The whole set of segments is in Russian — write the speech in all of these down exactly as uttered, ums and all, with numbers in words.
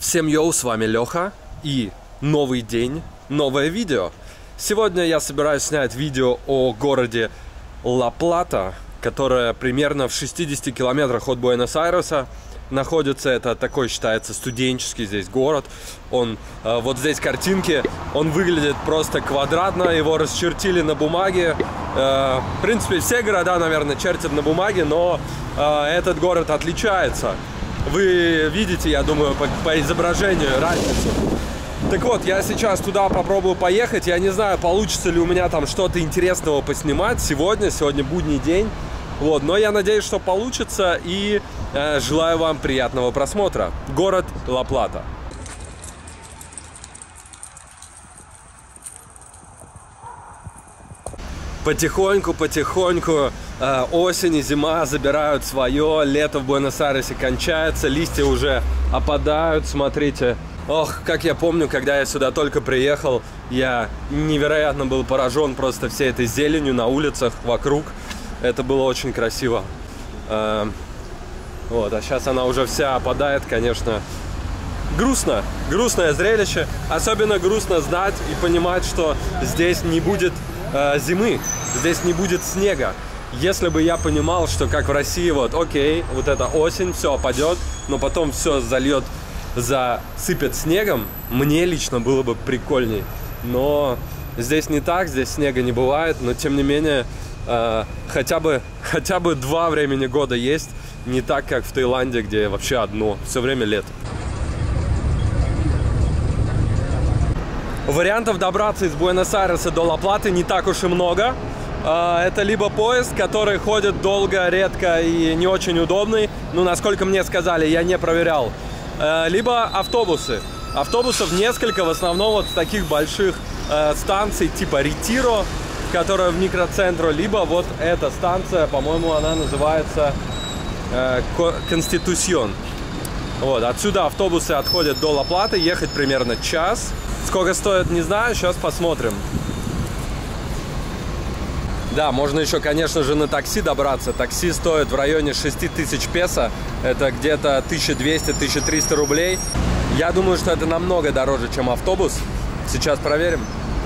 Всем йоу, с вами Леха, и новый день, новое видео. Сегодня я собираюсь снять видео о городе Ла-Плата, которая примерно в шестидесяти километрах от Буэнос-Айреса находится. Это такой считается студенческий здесь город. Он, э, вот здесь картинки, он выглядит просто квадратно, его расчертили на бумаге. Э, в принципе, все города, наверное, чертят на бумаге, но э, этот город отличается. Вы видите, я думаю, по, по изображению разницу. Так вот, я сейчас туда попробую поехать. Я не знаю, получится ли у меня там что-то интересного поснимать сегодня. Сегодня будний день. Вот, но я надеюсь, что получится. И э, желаю вам приятного просмотра. Город Ла-Плата. Потихоньку, потихоньку э, осень и зима забирают свое, лето в Буэнос-Айресе кончается, листья уже опадают, смотрите. Ох, как я помню, когда я сюда только приехал, я невероятно был поражен просто всей этой зеленью на улицах вокруг. Это было очень красиво. Э, вот, а сейчас она уже вся опадает, конечно. Грустно, грустное зрелище. Особенно грустно знать и понимать, что здесь не будет э, зимы. Здесь не будет снега. Если бы я понимал, что как в России, вот, окей, вот эта осень, все опадет, но потом все зальет, засыпет снегом, мне лично было бы прикольней. Но здесь не так, здесь снега не бывает, но тем не менее, э, хотя бы, хотя бы два времени года есть, не так, как в Таиланде, где вообще одно, все время лето. Вариантов добраться из Буэнос-Айреса до Ла-Платы не так уж и много. Это либо поезд, который ходит долго, редко и не очень удобный. Ну, насколько мне сказали, я не проверял. Либо автобусы. Автобусов несколько, в основном вот с таких больших станций типа Ретиро, которая в микроцентру. Либо вот эта станция, по-моему, она называется Конституцион. Вот, отсюда автобусы отходят до Ла-Платы, ехать примерно час. Сколько стоит, не знаю, сейчас посмотрим. Да, можно еще, конечно же, на такси добраться. Такси стоит в районе шести тысяч песо. Это где-то тысяча двести — тысяча триста рублей. Я думаю, что это намного дороже, чем автобус. Сейчас проверим.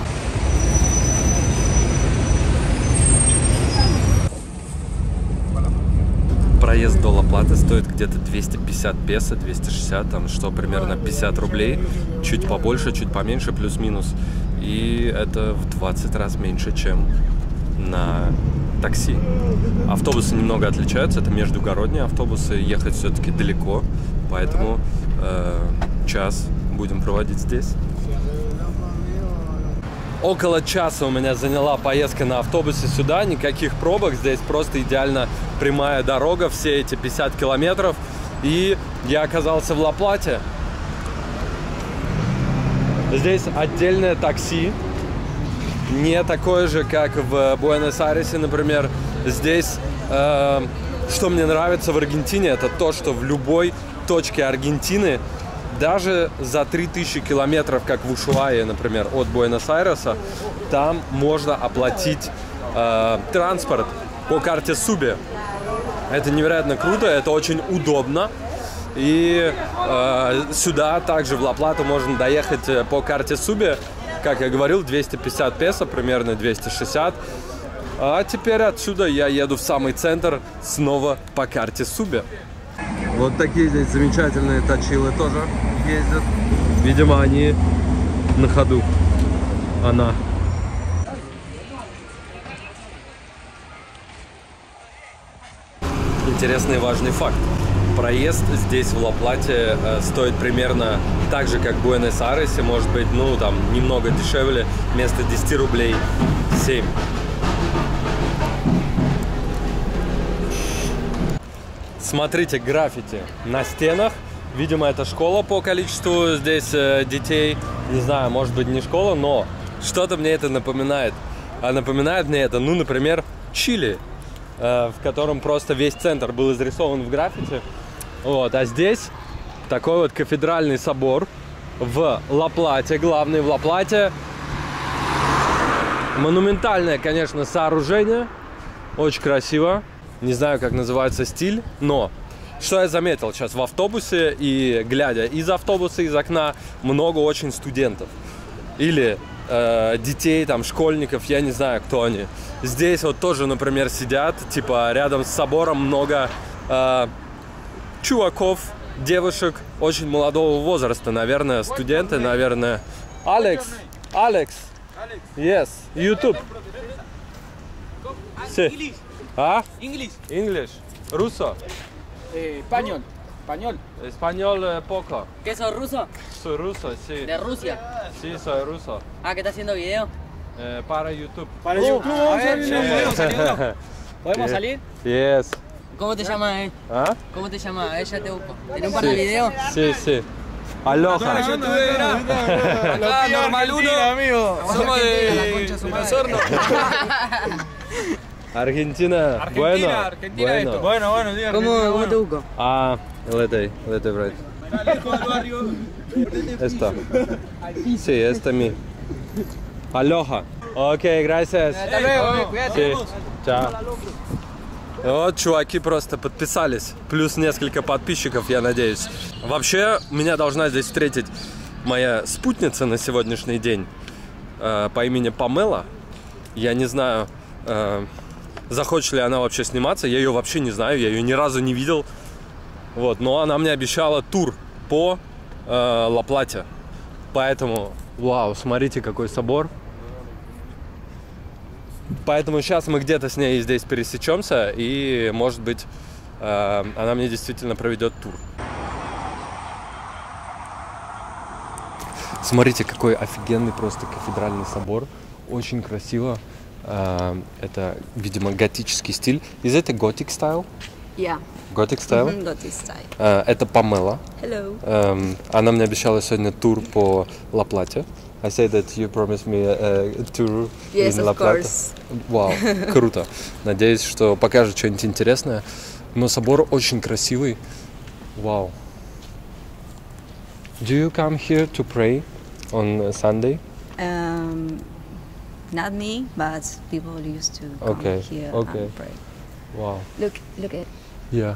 Проезд до Ла-Платы стоит где-то двести пятьдесят песо, двести шестьдесят, там, что примерно пятьдесят рублей. Чуть побольше, чуть поменьше, плюс-минус. И это в двадцать раз меньше, чем на такси. Автобусы немного отличаются, это междугородние автобусы, ехать все-таки далеко, поэтому э, час будем проводить здесь. Около часа у меня заняла поездка на автобусе сюда, никаких пробок, здесь просто идеально прямая дорога, все эти пятьдесят километров, и я оказался в Ла-Плате. Здесь отдельное такси, не такое же, как в Буэнос-Айресе, например. Здесь, э, что мне нравится в Аргентине, это то, что в любой точке Аргентины, даже за три тысячи километров, как в Ушуае, например, от Буэнос-Айреса, там можно оплатить э, транспорт по карте Суби. Это невероятно круто, это очень удобно. И э, сюда также в Ла-Плату можно доехать по карте Суби. Как я говорил, двести пятьдесят песо, примерно двести шестьдесят. А теперь отсюда я еду в самый центр снова по карте Суби. Вот такие здесь замечательные точилы тоже ездят. Видимо, они на ходу. Она. Интересный и важный факт. Проезд здесь в Ла-Плате э, стоит примерно так же, как в Буэнос-Айресе, может быть, ну, там, немного дешевле, вместо десяти рублей семь. Смотрите, граффити на стенах. Видимо, это школа по количеству здесь э, детей. Не знаю, может быть, не школа, но что-то мне это напоминает. А напоминает мне это, ну, например, Чили, э, в котором просто весь центр был изрисован в граффити. Вот, а здесь такой вот кафедральный собор в Ла-Плате, главный в Ла-Плате. Монументальное, конечно, сооружение, очень красиво. Не знаю, как называется стиль, но что я заметил сейчас в автобусе и глядя из автобуса, из окна, много очень студентов. Или э, детей, там, школьников, я не знаю, кто они. Здесь вот тоже, например, сидят, типа, рядом с собором много э, чуваков, девушек очень молодого возраста, наверное, студенты, наверное. Алекс, Алекс, yes, YouTube. Sí. ¿Ah? English. English. Ruso. Eh, español. Español. Español eh, poco. ¿Qué sos ruso? Soy ruso, sí. ¿De Rusia? Sí, soy ruso. Ah, ¿qué está haciendo video? Eh, para YouTube. Para YouTube, a ver, vamos a ¿podemos salir uno. ¿Podemos Sí. salir? Yes. ¿Cómo te llamas, eh? ¿Ah? ¿Cómo te llamas? Eh, ya te busco. ¿Tenés un par de videos? Sí, sí. Aloha. Acá, normal uno, amigo. Somos de Los Hornos. Argentina. Argentina, Bueno. Argentina bueno. esto. Bueno, bueno, diga ¿Cómo, Argentina, ¿cómo te bueno. busco? Ah, lete, lete, right. Esto. Sí, este mi. Aloha. Ok, gracias. Hasta luego, eh, cuídate. Sí. Чао. Вот чуваки просто подписались. Плюс несколько подписчиков, я надеюсь. Вообще, меня должна здесь встретить моя спутница на сегодняшний день э, по имени Памела. Я не знаю, э, захочет ли она вообще сниматься. Я ее вообще не знаю, я ее ни разу не видел. Вот, но она мне обещала тур по э, Ла-Плате. Поэтому, вау, смотрите, какой собор. Поэтому сейчас мы где-то с ней здесь пересечемся, и, может быть, э, она мне действительно проведет тур. Смотрите, какой офигенный просто кафедральный собор. Очень красиво. Э, это, видимо, готический стиль. Is it a Gothic style? Yeah. Gothic style? Mm-hmm, Gothic style. Э, это Памела. Hello. Эм, она мне обещала сегодня тур по Ла-Плате. I say that you promised me a, a tour Yes, in of La Plata. course. Вау, круто. Надеюсь, что покажет что-нибудь интересное. Но собор очень красивый. Вау. Do you come here to pray on Sunday? Um, not me, but people used to come Okay, here okay. and pray. Вау. Look, look at. Yeah.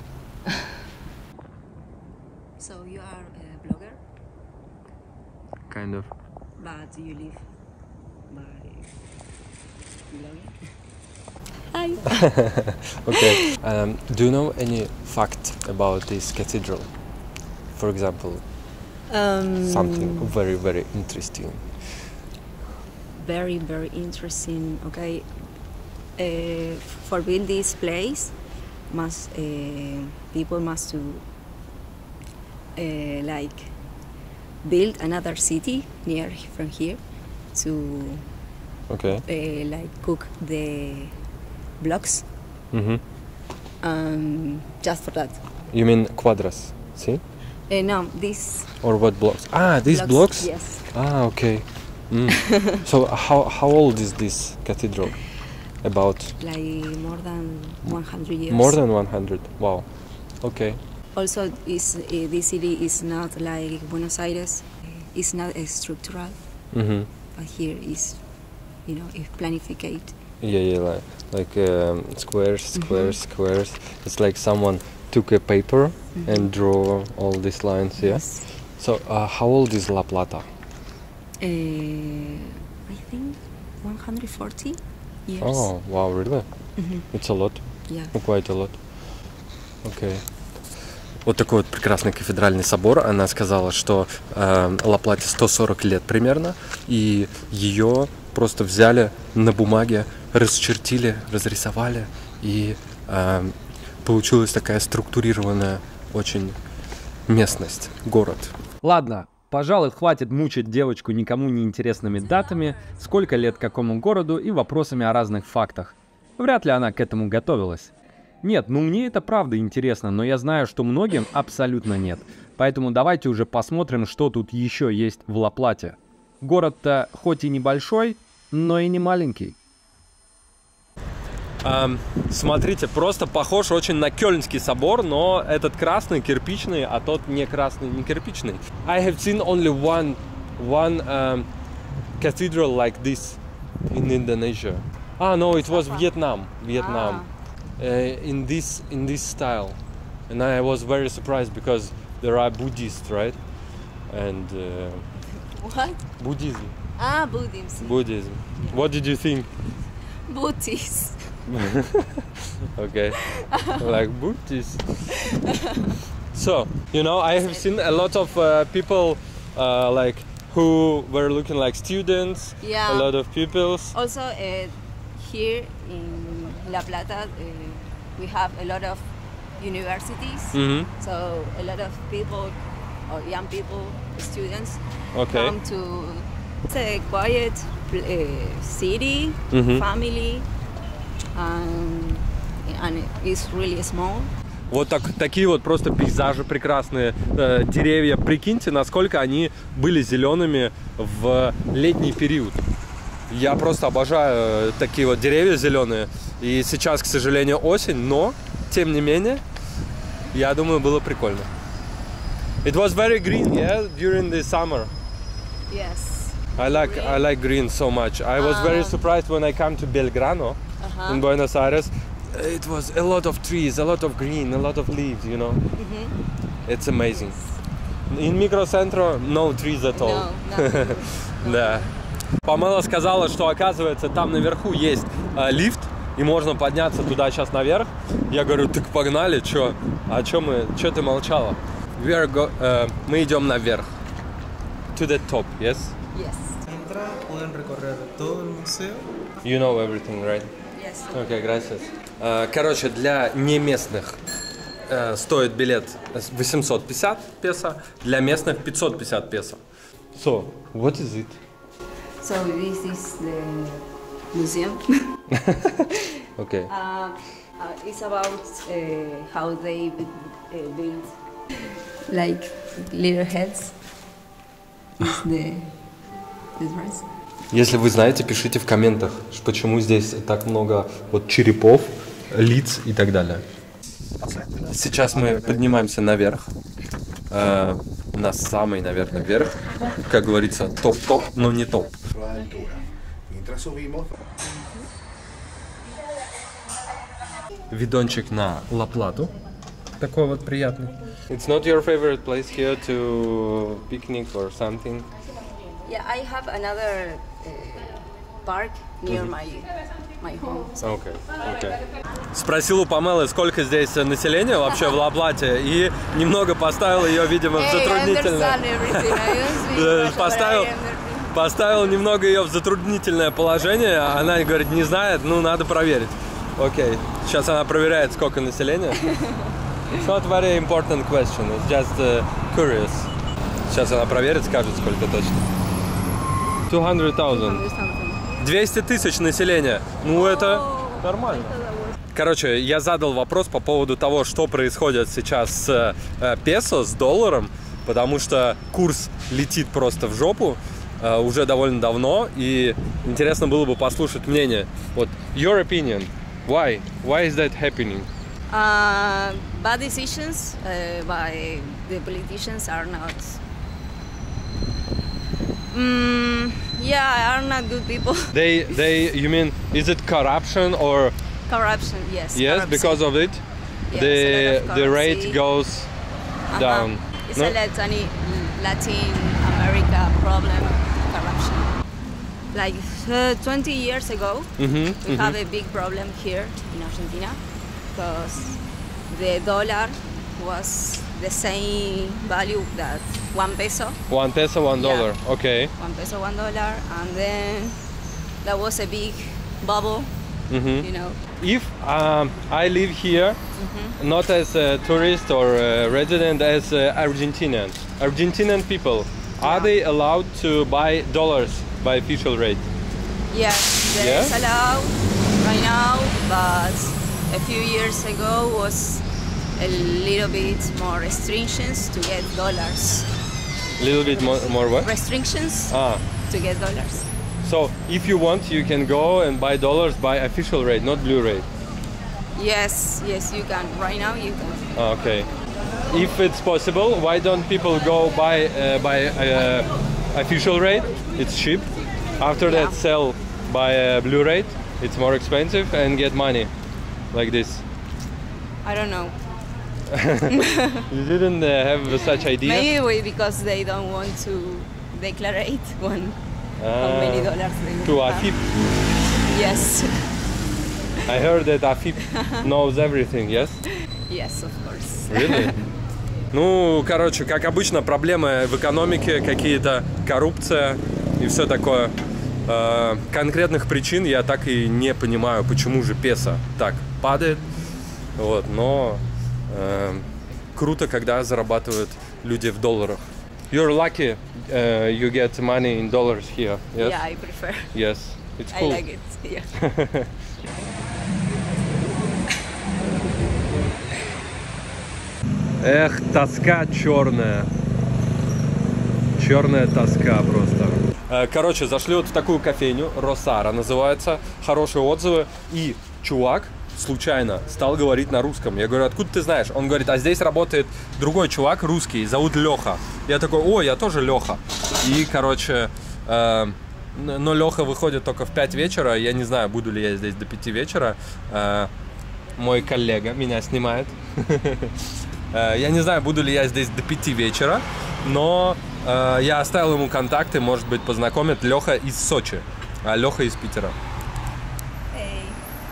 So you are a blogger, Kind of. but you live by blogging. Hi. Okay. Um, do you know any fact about this cathedral? For example, Um, something very, very interesting. Very, very interesting. Okay. Uh, for build this place, must uh, people must to uh, like build another city near from here to Okay. uh, like cook the blocks. Mm-hmm. Um, just for that. You mean quadras? See? Uh, no, this Or what blocks? Ah, these blocks? Yes. Ah, okay. Mm. So how how old is this cathedral? About Like more than one hundred years. more than one hundred. Wow. Okay. Also, is uh, this city is not like Buenos Aires. It's not uh, structural, Mm-hmm. but here is, you know, it's planificate. Yeah, yeah, like like um, squares, squares, squares. It's like someone took a paper and draw all these lines. Yeah. Yes. So uh, how old is La Plata? Uh, I think one hundred forty years. Oh, wow, really? Mhm. It's a lot. Yeah. Quite a lot. Okay. Вот такой вот прекрасный кафедральный собор. Она сказала, что э, Ла-Плате сто сорок лет примерно, и ее просто взяли на бумаге, расчертили, разрисовали, и э, получилась такая структурированная очень местность, город. Ладно, пожалуй, хватит мучить девочку никому не интересными датами, сколько лет какому городу и вопросами о разных фактах. Вряд ли она к этому готовилась. Нет, ну мне это правда интересно, но я знаю, что многим абсолютно нет. Поэтому давайте уже посмотрим, что тут еще есть в Ла-Плате. Город-то хоть и небольшой, но и не маленький. Эм, смотрите, просто похож очень на Кёльнский собор, но этот красный кирпичный, а тот не красный, не кирпичный. I have seen only one, one um, cathedral like this in Indonesia. Ah, no, it was Vietnam, Vietnam. Uh, in this, in this style. and I was very surprised because there are Buddhists, right? And uh, What? Buddhism. Ah, Buddhism. Buddhism. What did you think? Buddhist. Okay, like Buddhist. So, you know, I have seen a lot of uh, people uh, like who were looking like students. Yeah. A lot of pupils. Also, uh, here in La Plata, uh, we have a lot of universities. Mm-hmm. So a lot of people, or young people, students, Okay. come to. It's a quiet uh, city, Mhm. family, and, and it's really small. Вот так, такие вот просто пейзажи прекрасные, э, деревья. Прикиньте, насколько они были зелеными в летний период. Я просто обожаю такие вот деревья зеленые. И сейчас, к сожалению, осень, но, тем не менее, я думаю, было прикольно. It was very green, yeah, during the summer. Yes. I like I like green so much. I was very Um, surprised when I came to Belgrano Uh-huh. in Buenos Aires. It was a lot of trees, a lot of green, a lot of leaves, you know. Mm-hmm. It's amazing. In Microcentro, no trees at all. No, nothing. Да. Памела сказала, что оказывается там наверху есть э, лифт, и можно подняться туда сейчас наверх. Я говорю, так погнали, чё? А чё мы, чё ты молчала? We are go, э, мы идем наверх. To the top, yes? Yes. Entra, pueden recorrer todo el museo. You know everything, right? Yes. Окей, okay, gracias. Э, короче, для неместных э, стоит билет восемьсот пятьдесят песо, для местных пятьсот пятьдесят песо. So, what is it? So this is the museum. Okay. Uh, uh, it's about uh, how they uh, build like little heads. Is the difference? Если вы знаете, пишите в комментах, почему здесь так много вот черепов, лиц и так далее. Сейчас мы поднимаемся наверх, э, на самый, наверное, верх. Как говорится, топ-топ, но не топ. Видончик на Ла Плату. Такой вот приятный. It's not your favorite place here to picnic or something? Yeah, I have another uh, park near my my home. So Okay, okay. Спросил у Памелы, сколько здесь населения вообще в Ла-Плате, и немного поставил ее, видимо, в Hey, I затруднительное. understand everything. I don't speak Э, Russian, but Поставил, I understand. поставил немного ее в затруднительное положение. Она говорит, не знает, ну надо проверить. Окей, сейчас она проверяет, сколько населения. It's not very important question, it's just uh, curious. Сейчас она проверит, скажет, сколько точно. two hundred thousand. двести тысяч населения. Ну, это нормально. Короче, я задал вопрос по поводу того, что происходит сейчас с э, песо, с долларом, потому что курс летит просто в жопу э, уже довольно давно, и интересно было бы послушать мнение. Вот, your opinion, why? Why is that happening? Uh, bad decisions uh, by the politicians are not. Mm, yeah, are not good people. They, they, you mean, is it corruption or? Corruption, yes. Yes, corruption. because of it, Yes, the a lot of the rate currency. goes Uh-huh. down. It's No? a Latin, Latin America problem, corruption. Like uh, twenty years ago, Mhm, we mhm. have a big problem here in Argentina because the dollar was the same value that one peso, One peso, one Yeah. dollar. Okay. one peso, one dollar, and then that was a big bubble, Mhm. you know. If um, I live here, not as a tourist or a resident, as uh, Argentinian, Argentinian people, are Yeah. they allowed to buy dollars by official rate? Yes, there Yeah? is allowed right now, but a few years ago was a little bit more restrictions to get dollars. A little bit more, more what? Restrictions Ah, to get dollars. so if you want, you can go and buy dollars by official rate, not blue rate. Yes, yes, you can. Right now, you can. Ah, okay. If it's possible, why don't people go buy uh, by uh, official rate? It's cheap. After Yeah. that, sell by uh, blue rate. It's more expensive and get money like this. I don't know. You didn't uh, have such idea? Maybe we, because they don't want to declare one how many dollars they To will have. Afip. Yes. I heard that Afip knows everything, yes? Yes, of course. Really? Ну, короче, как обычно, проблемы в экономике, какие-то коррупция и все такое. Э, конкретных причин я так и не понимаю, почему же песо так падает. Вот, но э, круто, когда зарабатывают люди в долларах. You're lucky uh, you get money in dollars here. Yes? Yeah, I prefer. Yes, it's I cool. like it. Yeah. Эх, тоска черная. Черная тоска просто. Короче, зашли вот в такую кофейню, Росара называется, хорошие отзывы. И чувак случайно стал говорить на русском. Я говорю, откуда ты знаешь? Он говорит, а здесь работает другой чувак русский, зовут Леха. Я такой, о, я тоже Леха. И, короче, э, но Леха выходит только в пять вечера. Я не знаю, буду ли я здесь до пяти вечера. Э, мой коллега меня снимает. Я не знаю, буду ли я здесь до пяти вечера, но э, я оставил ему контакты, может быть, познакомит. Леха из Сочи, а Леха из Питера. Hey.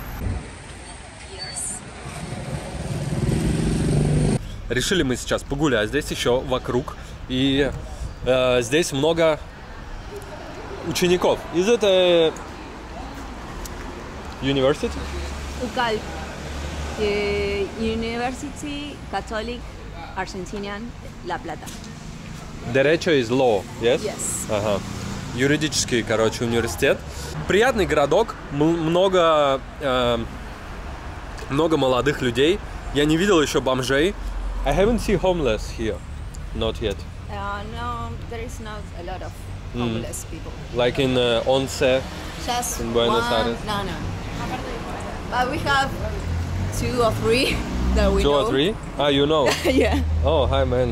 Решили мы сейчас погулять здесь еще вокруг, и э, здесь много учеников. Is it a university? UCAL, uh, University Catholic Argentinian La Plata. Derecho is law, yes? Yes. Ага. Юридический, короче, университет. Приятный городок, м- много, э, много молодых людей. Я не видел еще бомжей. I haven't seen homeless here, not yet. Uh, no, there is not a lot of homeless people. Like in uh, Once. Just In Buenos one, Aires. No, no. But we have two or three that we Two know. or three? Ah, you know. Yeah. Oh, hi, man.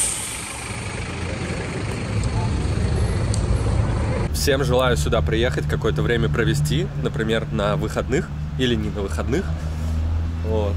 Всем желаю сюда приехать, какое-то время провести, например, на выходных или не на выходных. Вот.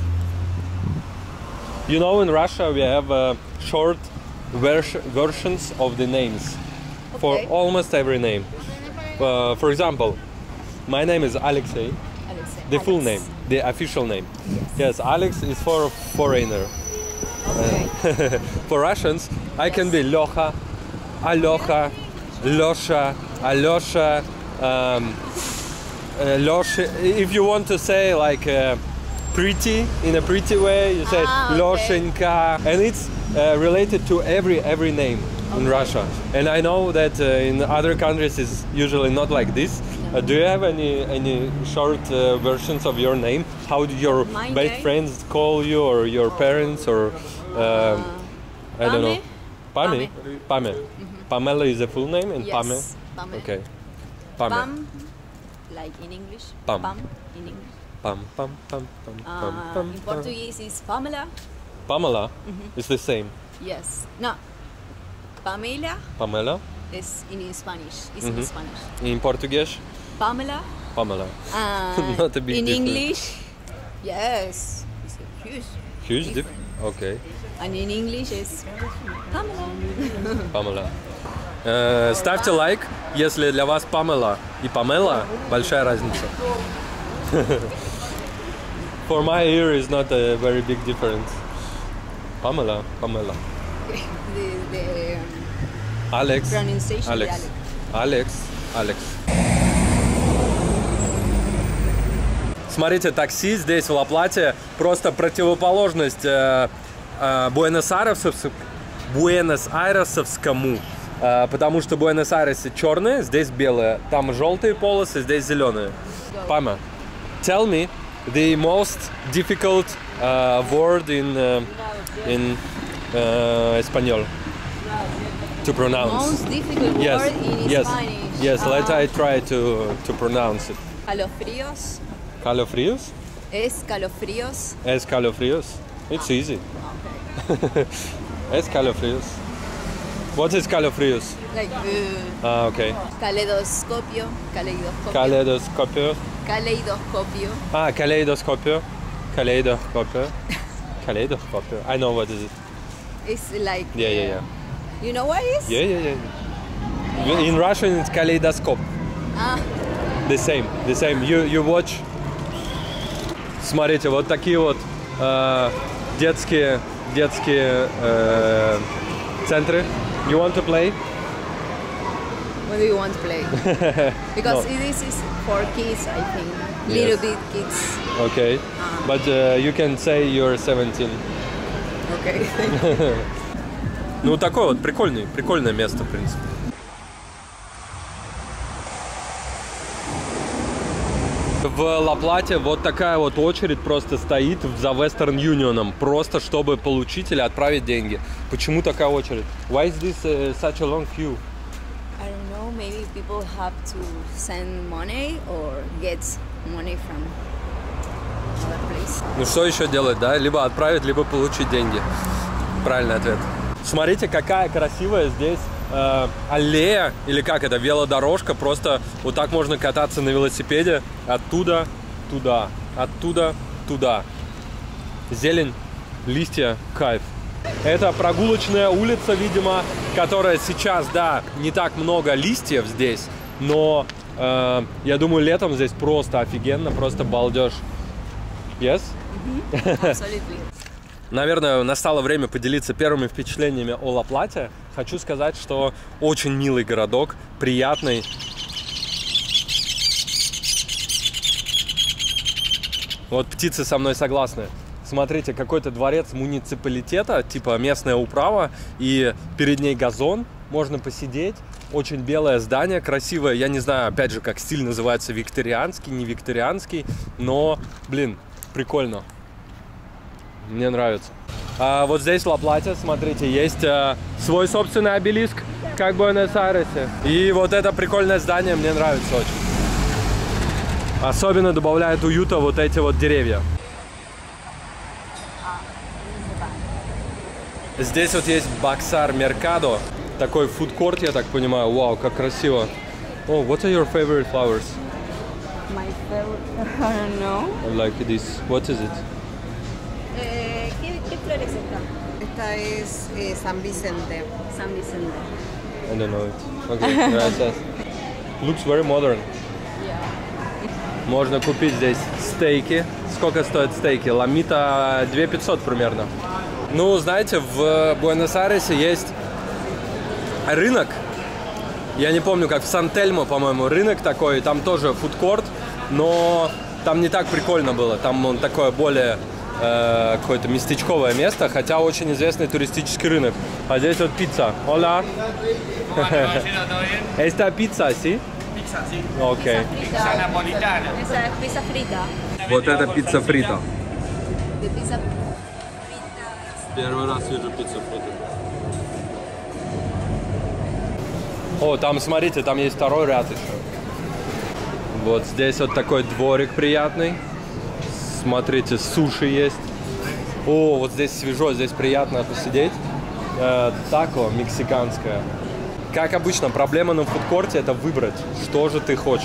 You know, in Russia we have uh, short vers- versions of the names for Okay. almost every name. Uh, for example, my name is Alexei. Alexei. The full Alex. name, the official name. Yes, Alex is for foreigner. Okay. For Russians, I can be Lyocha, Alyocha, Losha, Alyosha, um, uh, Losha. If you want to say like uh, pretty in a pretty way, you say Ah, okay. Loshenka, and it's uh, related to every every name in Russia. And I know that uh, in other countries it's usually not like this. Uh, do you have any any short uh, versions of your name? How do your My best name? friends call you, or your parents, or um, I don't know. Pame. Pame. Pamela is the full name, and Yes. Pame. Pame. Okay. Pame. Pam, like in English. Pam. in English. Pam pam pam pam pam Uh, pam. in pam. Portuguese is Pamela. Pamela is the same. Yes. No. Pamela Pamela. is in Spanish. Is Mhm. in Spanish. In Portuguese, Pamela. Pamela. Uh, Not a big in difference. English, yes, it's a huge. Huge difference. difference. Okay. And in English is Pamela. Pamela. Э, ставьте лайк, если для вас Памела и Памела большая разница. For my ear is not a very big difference. Pamela, Pamela. the the um, Alex. pronunciation. Alex. the Alex. Alex. Смотрите, такси здесь в Ла-Плате просто противоположность э, э, Буэнос-Айресовск- Буэнос-Айресовскому. Э, потому что в Буэнос-Айресе черные, здесь белые. Там желтые полосы, здесь зеленые. Пама, tell me the most difficult uh, word in uh, in uh, Espanol to pronounce. most difficult Yes, word in yes, Spanish. yes. Let Ah, I try to to pronounce it. Calofríos. Calofrios? Escalofríos. Escalofrios. It's easy. Escalofrios. What is calofrios? Like uh, Ah, okay. Caleidoscopio. Caleidoscopio. Kaleidoscopio. Caleidoscopio. Ah, kaleidoscopio. Kaleidoscopio. Kaleidoscope. I know what is it. It's like. Yeah, yeah, yeah. You know what it is? Yeah, yeah, yeah. In Russian it's kaleidoscope. Ah. The same, the same. You, you watch. Смотрите, вот такие вот э, детские, детские э, центры. You want to play? What do you want to play? Because No. this is for kids, I think. Yes. Little bit kids. Okay. Ah. But uh, you can say you're seventeen. Okay. Ну, такое вот прикольное, прикольное место, в принципе. В Ла-Плате вот такая вот очередь просто стоит за Western Union, просто чтобы получить или отправить деньги. Почему такая очередь? Why is this uh, such a long queue? I don't know, maybe people have to send money or get money from other place. Ну что еще делать, да? Либо отправить, либо получить деньги. Правильный ответ. Смотрите, какая красивая здесь э, аллея, или как это, велодорожка. Просто вот так можно кататься на велосипеде оттуда туда, оттуда туда. Зелень, листья, кайф. Это прогулочная улица, видимо, которая сейчас, да, не так много листьев здесь, но э, я думаю, летом здесь просто офигенно, просто балдеж. Yes? Mm-hmm. Absolutely. Наверное, настало время поделиться первыми впечатлениями о Ла-Плате. Хочу сказать, что очень милый городок, приятный. Вот птицы со мной согласны. Смотрите, какой-то дворец муниципалитета, типа местная управа, и перед ней газон, можно посидеть. Очень белое здание, красивое. Я не знаю, опять же, как стиль называется, викторианский, не викторианский, но, блин, прикольно. Мне нравится. А вот здесь в Ла-Плате, смотрите, есть а, свой собственный обелиск, как в Буэнос-Айресе. И вот это прикольное здание мне нравится очень. Особенно добавляет уюта вот эти вот деревья. Здесь вот есть Баксар Меркадо, такой фудкорт, я так понимаю. Вау, как красиво. Oh, what are your favorite flowers? My favorite, I don't know. Like this. What is it? Eh, ¿qué, ¿Qué flor es esta? Esta es eh, San Vicente. San Vicente. I don't know it. Okay, gracias. Looks very modern. Можно купить здесь стейки. Сколько стоят стейки? Ламита две тысячи пятьсот примерно. Ну, знаете, в Буэнос-Айресе есть рынок. Я не помню, как в Сан-Тельмо, по-моему, рынок такой. Там тоже фудкорт, но там не так прикольно было. Там он такое более э, какое-то местечковое место, хотя очень известный туристический рынок. А здесь вот пицца. Hola. Esta pizza, ¿sí? Pizza, sí. Окей. Pizza napolitana. Esa es pizza frita. Вот это пицца фрита. De pizza frita. Первый раз вижу пиццу фрита. О, там, смотрите, там есть второй ряд еще. Вот здесь вот такой дворик приятный. Смотрите, суши есть. О, вот здесь свежо, здесь приятно посидеть. Э, тако мексиканское. Как обычно, проблема на фудкорте — это выбрать, что же ты хочешь.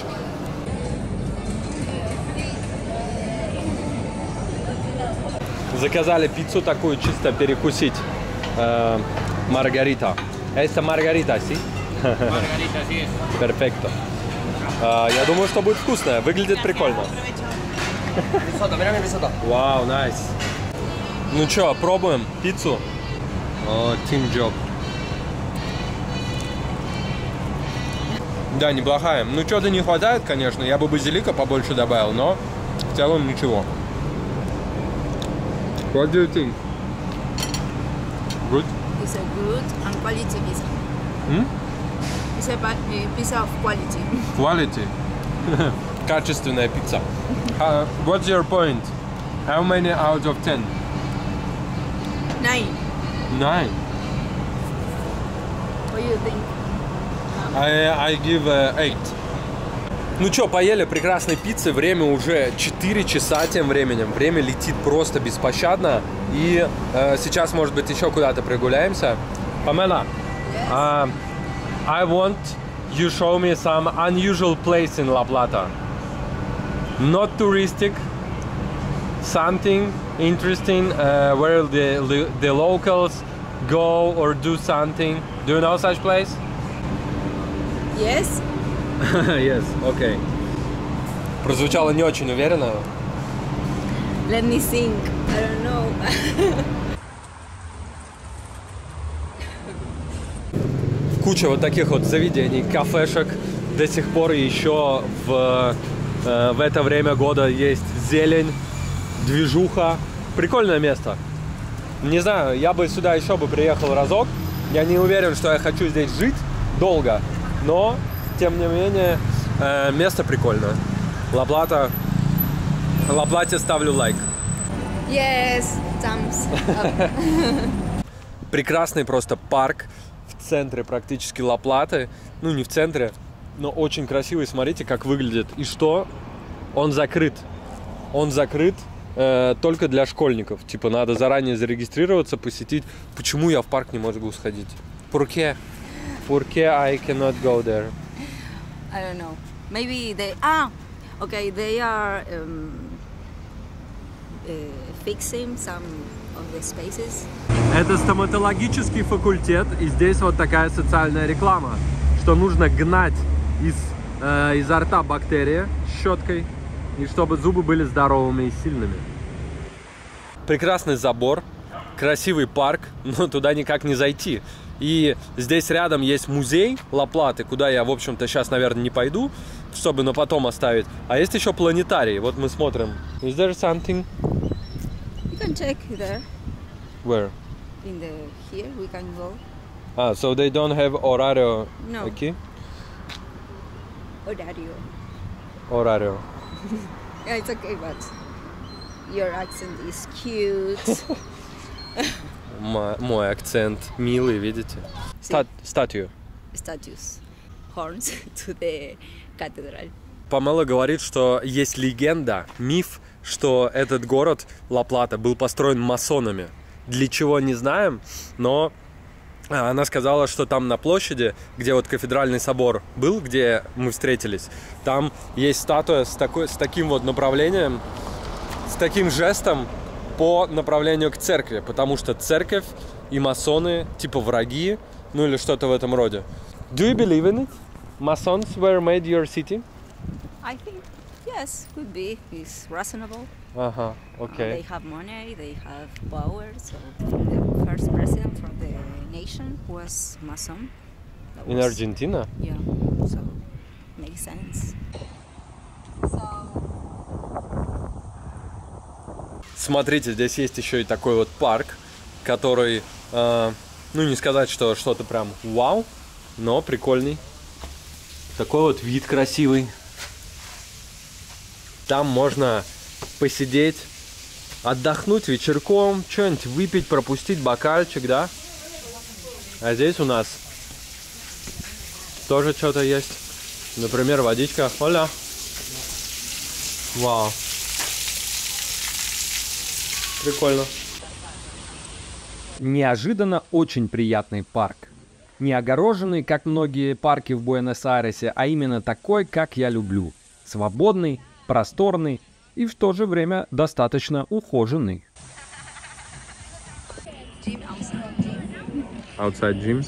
Заказали пиццу такую, чисто перекусить. Э, маргарита. Это маргарита, си? Margarita, así es. Перфекто. Э, я думаю, что будет вкусное. Выглядит прикольно. Risotto, mira mi risotto. Вау, найс. Ну что, пробуем пиццу? О, Team Job. Да, неплохая. Ну, что-то не хватает, конечно. Я бы базилика побольше добавил, но в целом ничего. What do you think? Good? It's a good and quality pizza. Hmm? It's a pa- eh, pizza of quality. Quality. Качественная пицца. Uh, what's your point? How many out of ten? Nine. Nine. What do you think? I, I give uh, eight. Ну что, поели прекрасной пиццы. Время уже четыре часа тем временем. Время летит просто беспощадно. И э, сейчас, может быть, еще куда-то прогуляемся. Pamela, Yes. uh, I want you show me some unusual place in La Plata. Not touristic. Something interesting uh, where the the locals go or do something? Do you know such place? Yes. Yes, okay. Прозвучало не очень уверенно. Let me think. I don't know. Куча вот таких вот заведений, кафешек. До сих пор еще в, э, в это время года есть зелень, движуха. Прикольное место. Не знаю, я бы сюда еще бы приехал разок. Я не уверен, что я хочу здесь жить долго, но, тем не менее, э, место прикольное. Ла-Плата. Ла-Плате ставлю лайк. Yes, thumbs up. Прекрасный просто парк в центре практически Ла-Платы. Ну, не в центре, но очень красивый. Смотрите, как выглядит. И что? Он закрыт. Он закрыт э, только для школьников. Типа, надо заранее зарегистрироваться, посетить. Почему я в парк не могу сходить? Pourquoi? Pourquoi I cannot go there? I don't know. Maybe they... Ah, okay, they are um, uh, fixing some of the spaces. Это стоматологический факультет, и здесь вот такая социальная реклама, что нужно гнать из, э, изо рта бактерии щеткой, и чтобы зубы были здоровыми и сильными. Прекрасный забор, красивый парк, но туда никак не зайти. И здесь рядом есть музей Ла-Платы, куда я, в общем-то, сейчас, наверное, не пойду, чтобы на потом оставить. А есть еще планетарий. Вот мы смотрим. Is there something? You can check there. Where? In the here we can go. Ah, so they don't have horario No. aqui? Horario. Horario. Yeah, it's okay, but your accent is cute. М- мой акцент милый, видите? Ста- статую. Statues, horns to the cathedral. Памела говорит, что есть легенда, миф, что этот город Ла-Плата был построен масонами. Для чего не знаем, но она сказала, что там на площади, где вот кафедральный собор был, где мы встретились, там есть статуя с, такой, с таким вот направлением, с таким жестом по направлению к церкви, потому что церковь и масоны типа враги, ну или что-то в этом роде. Do you believe in it? Masons were made your city? I think yes, could be. It's reasonable. Ага, Uh, окей. they have money, they have power. So the first president from the nation was Mason. That In was- Argentina? Yeah, so makes sense. Смотрите, здесь есть еще и такой вот парк, который, э, ну не сказать, что что-то прям вау, но прикольный. Такой вот вид красивый. Там можно посидеть, отдохнуть вечерком, что-нибудь выпить, пропустить бокальчик, да? А здесь у нас тоже что-то есть. Например, водичка. Оля. Вау. Прикольно. Неожиданно очень приятный парк. Не огороженный, как многие парки в Буэнос-Айресе, а именно такой, как я люблю. Свободный, просторный и в то же время достаточно ухоженный. Outside gym.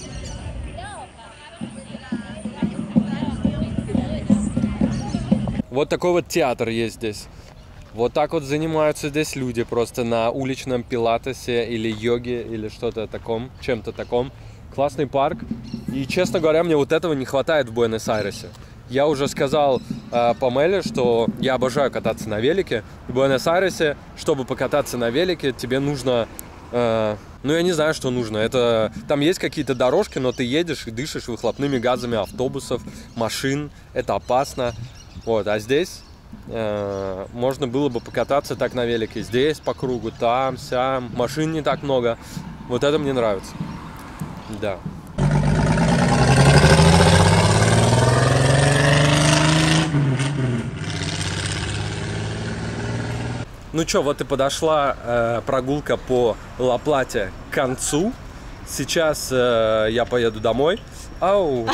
Вот такой вот театр есть здесь. Вот так вот занимаются здесь люди просто на уличном пилатесе или йоге или что-то таком, чем-то таком. Классный парк. И, честно говоря, мне вот этого не хватает в Буэнос-Айресе. Я уже сказал э, Памеле, что я обожаю кататься на велике. В Буэнос-Айресе, чтобы покататься на велике, тебе нужно... Э, ну, я не знаю, что нужно. Это, там есть какие-то дорожки, но ты едешь и дышишь выхлопными газами автобусов, машин. Это опасно. Вот, а здесь э, можно было бы покататься так на велике. Здесь по кругу, там, сям. Машин не так много. Вот это мне нравится. Да. Ну чё, вот и подошла э, прогулка по Ла-Плате к концу. Сейчас э, я поеду домой. Ау.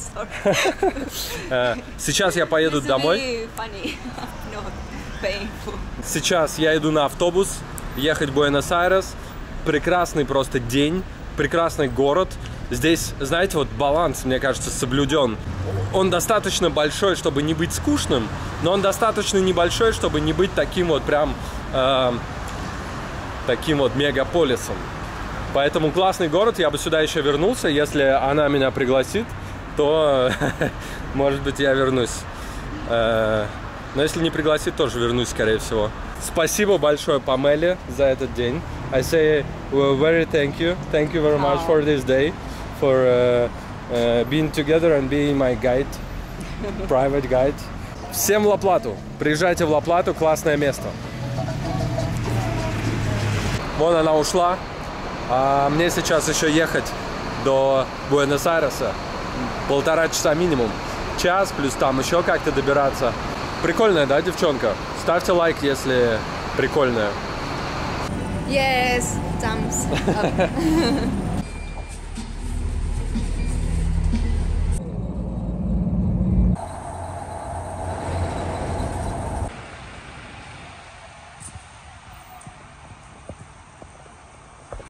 Э, Сейчас я поеду домой. Funny, not painful. Сейчас я иду на автобус ехать в Буэнос-Айрес. Прекрасный просто день, прекрасный город. Здесь, знаете, вот баланс, мне кажется, соблюден. Он достаточно большой, чтобы не быть скучным, но он достаточно небольшой, чтобы не быть таким вот прям э, таким вот мегаполисом. Поэтому классный город, я бы сюда еще вернулся, если она меня пригласит, то, может быть, я вернусь. Э, но если не пригласит, тоже вернусь, скорее всего. Спасибо большое, Памеле, за этот день. I say well, very thank you. Thank you very much for this day, for uh, uh, being together and being my guide, private guide. Всем в Ла-Плату. Приезжайте в Ла-Плату, классное место. Вон она ушла. А мне сейчас еще ехать до Буэнос-Айреса. Полтора часа минимум. Час, плюс там еще как-то добираться. Прикольная, да, девчонка? Ставьте лайк, если прикольная. Yes, thumbs up.